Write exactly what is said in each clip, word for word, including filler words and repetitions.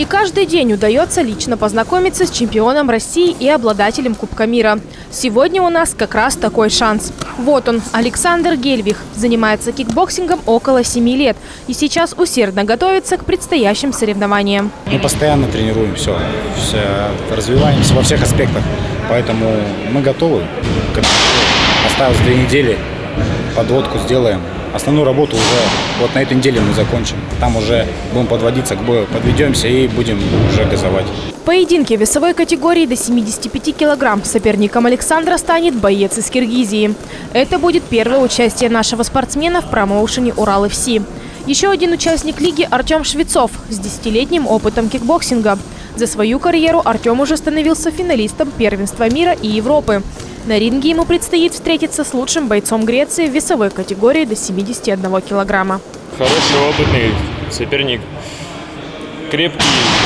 Не каждый день удается лично познакомиться с чемпионом России и обладателем Кубка мира. Сегодня у нас как раз такой шанс. Вот он, Александр Гельвих. Занимается кикбоксингом около семи лет и сейчас усердно готовится к предстоящим соревнованиям. Мы постоянно тренируем все, все развиваемся во всех аспектах, поэтому мы готовы. Осталось две недели, подводку сделаем. Основную работу уже вот на этой неделе мы закончим. Там уже будем подводиться к бою, подведемся и будем уже газовать. В поединке весовой категории до семидесяти пяти килограмм соперником Александра станет боец из Киргизии. Это будет первое участие нашего спортсмена в промоушене «Урал-эф си». Еще один участник лиги – Артем Швецов с десятилетним опытом кикбоксинга. За свою карьеру Артем уже становился финалистом первенства мира и Европы. На ринге ему предстоит встретиться с лучшим бойцом Греции в весовой категории до семидесяти одного килограмма. Хороший, опытный соперник, крепкий.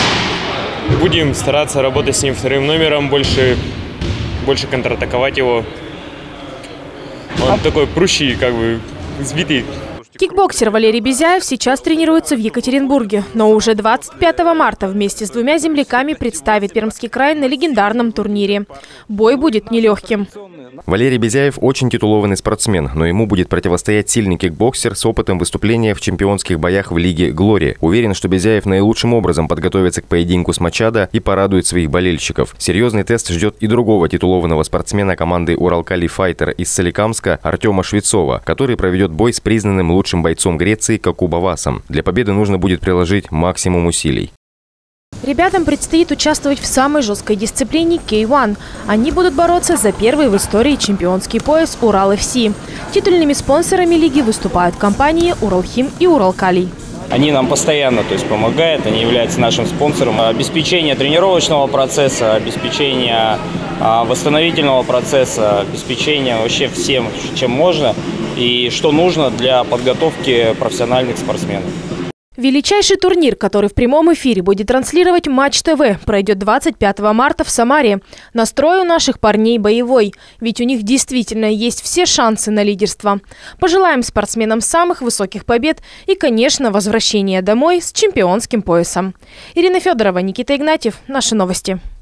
Будем стараться работать с ним вторым номером, больше, больше контратаковать его. Он а... такой прущий, как бы сбитый. Кикбоксер Валерий Безяев сейчас тренируется в Екатеринбурге, но уже двадцать пятого марта вместе с двумя земляками представит Пермский край на легендарном турнире. Бой будет нелегким. Валерий Безяев очень титулованный спортсмен, но ему будет противостоять сильный кикбоксер с опытом выступления в чемпионских боях в Лиге Глория. Уверен, что Безяев наилучшим образом подготовится к поединку с Мачадо и порадует своих болельщиков. Серьезный тест ждет и другого титулованного спортсмена команды Уралкали Файтер из Соликамска Артема Швецова, который проведет бой с признанным лучшим бойцом Греции Какуба Васом. Для победы нужно будет приложить максимум усилий. Ребятам предстоит участвовать в самой жесткой дисциплине кей один. Они будут бороться за первый в истории чемпионский пояс «Урал-эф си». Титульными спонсорами лиги выступают компании «Уралхим» и «Уралкалий». Они нам постоянно, то есть, помогают, они являются нашим спонсором. Обеспечение тренировочного процесса, обеспечение а, восстановительного процесса, обеспечение вообще всем, чем можно и что нужно для подготовки профессиональных спортсменов. Величайший турнир, который в прямом эфире будет транслировать Матч ТВ, пройдет двадцать пятого марта в Самаре. Настрой у наших парней боевой, ведь у них действительно есть все шансы на лидерство. Пожелаем спортсменам самых высоких побед и, конечно, возвращения домой с чемпионским поясом. Ирина Федорова, Никита Игнатьев. Наши новости.